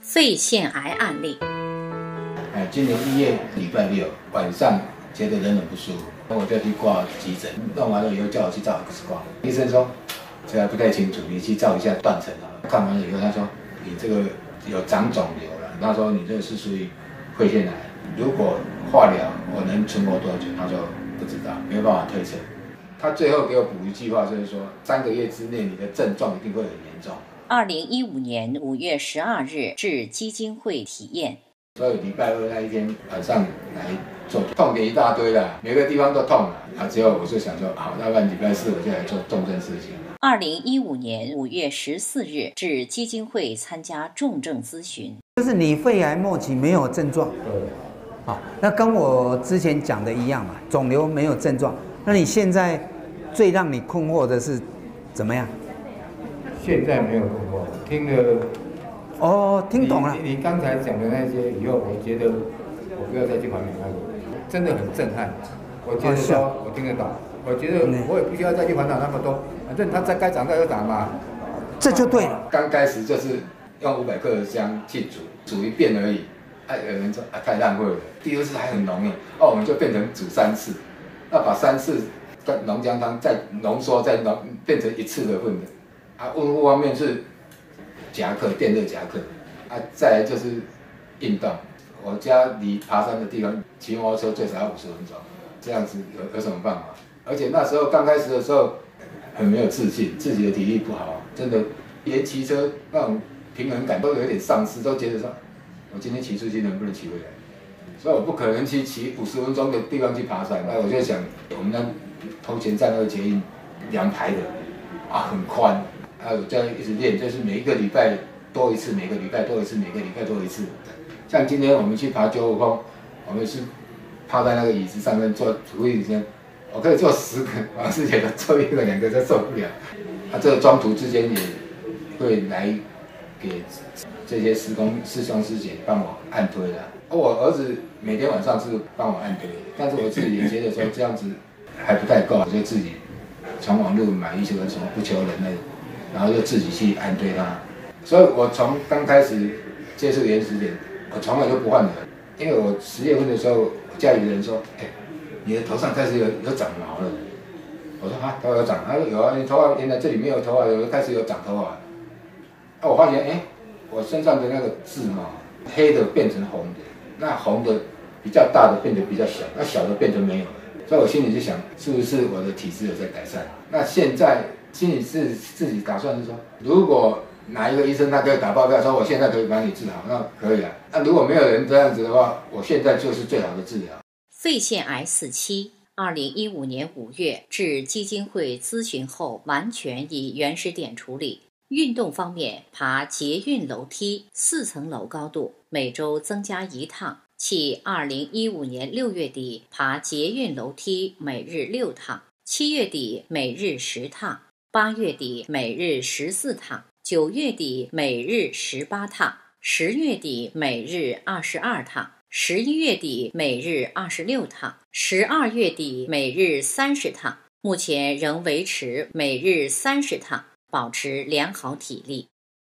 肺腺癌案例。 今年1月礼拜6晚上觉得人很不舒服，我就去挂急诊，弄完了以后叫我去照 X 光，医生说这还不太清楚，你去照一下断层啊。看完了以后，他说你这个有长肿瘤了，他说你这个是属于肺腺癌，如果化疗我能存活多久？他说不知道，没有办法推测。他最后给我补一句话，就是说3个月之内你的症状一定会很严重。 2015年5月12日至基金会体验。 所以礼拜2那一天晚上来做，痛点一大堆啦，每个地方都痛了。之后我就想说，好，要不然礼拜4我就来做重症事情。 2015年5月14日至基金会参加重症咨询。 就是你肺癌末期没有症状， 对， 好，那跟我之前讲的一样嘛，肿瘤没有症状。那你现在最让你困惑的是怎么样？ 现在没有困惑，听了。 哦，听懂了。 你刚才讲的那些以后，我觉得我不要再去旁边那个，真的很震撼。我觉得说我听得懂，我觉得我也不需要再去烦恼那么多，反正它该长就长嘛。 这就对了。 刚开始就是用500克的姜去煮一遍而已。有人说太浪费了。第2次还很浓耶，我们就变成煮3次，那把3次浓姜汤再浓缩，再变成1次的份的。温敷方面是夹克，电热夹克。再来就是运动。我家离爬山的地方骑摩托车最少要50分钟，这样子有什么办法？而且那时候刚开始的时候很没有自信，自己的体力不好，真的连骑车那种平衡感都有点丧失，都觉得说我今天骑出去能不能骑回来？所以我不可能去骑50分钟的地方去爬山。那我就想，我们那头前站那个捷运2排的很宽，我这样一直练，就是每一个礼拜多一次，每个礼拜多一次，每个礼拜多一次。像今天我们去爬95峰，我们是趴在那个椅子上面做主椅间，我可以做10个，之前的做1个2个就受不了。这个中途之间也会来给这些师兄师姐帮我按推的。我儿子每天晚上是帮我按推，但是我自己也觉得说这样子还不太够，我就自己从网络买一些什么不求人的，然后就自己去按推它。所以我从刚开始接触原始点，我从来都不换的，因为我10月份的时候，我家里的人说，你的头上开始有长毛了。我说头发有长，他说有啊，你头发原来这里没有头发，开始有长头发。我发现我身上的那个痣嘛，黑的变成红的，那红的比较大的变得比较小，那小的变成没有了。所以我心里就想，是不是我的体质有在改善？那现在心里是自己打算是说，如果哪一个医生他可以打报告说我现在可以把你治好，那可以了。那如果没有人这样子的话，我现在就是最好的治疗。 肺腺癌4期，2015年5月至基金会咨询后，完全以原始点处理。运动方面，爬捷运楼梯4层楼高度，每周增加1趟，即2015年6月底爬捷运楼梯每日6趟，7月底每日10趟，8月底每日14趟，9月底每日18趟，10月底每日22趟，11月底每日26趟，12月底每日30趟，目前仍维持每日30趟，保持良好体力。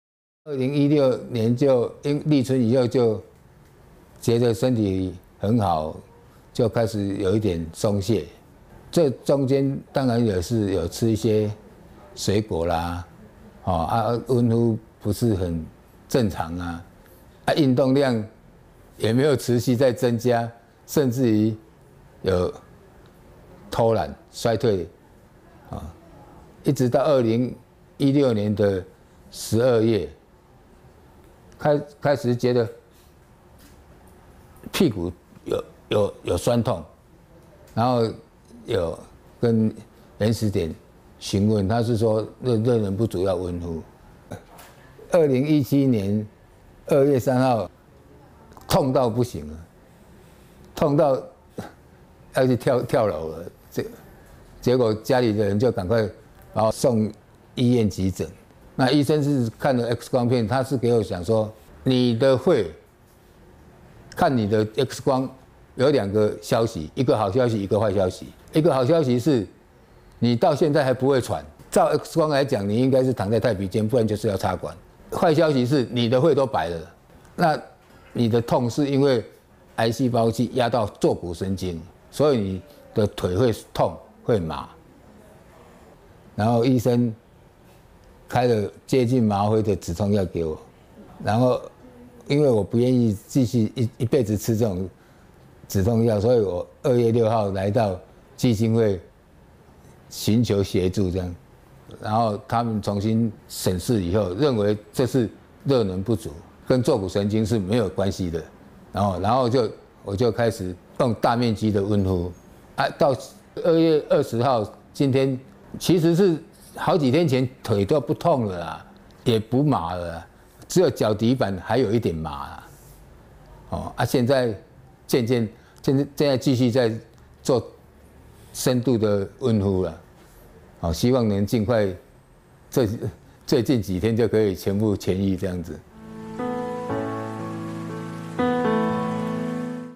2016年就立春以后就觉得身体很好，就开始有一点松懈。这中间当然也是有吃一些水果啦，温敷不是很正常啊，运动量也没有持续在增加，甚至于有偷懒衰退，一直到2016年的12月，开始觉得屁股有酸痛，然后有跟原始点询问，他是说热能不足要温敷。2017年2月3号，痛到不行了，痛到要去跳楼了。结果家里的人就赶快把我送医院急诊。那医生是看了 X 光片，他是给我讲说，你的肺看你的 X 光有2个消息，一个好消息，一个坏消息。一个好消息是，你到现在还不会喘，照 X 光来讲，你应该是躺在太平间，不然就是要插管。坏消息是你的肺都白了， 那你的痛是因为癌细胞去压到坐骨神经，所以你的腿会痛会麻。然后医生开了接近吗啡的止痛药给我，然后因为我不愿意继续一辈子吃这种止痛药，所以我2月6号来到基金会寻求协助这样。然后他们重新审视以后，认为这是热能不足，跟坐骨神经是没有关系的。然后我就开始用大面积的温敷，到2月20号，今天其实是好几天前腿都不痛了啦，也不麻了啦，只有脚底板还有一点麻啦。现在现在继续在做深度的温敷了。希望能尽快，最近几天就可以全部痊愈这样子。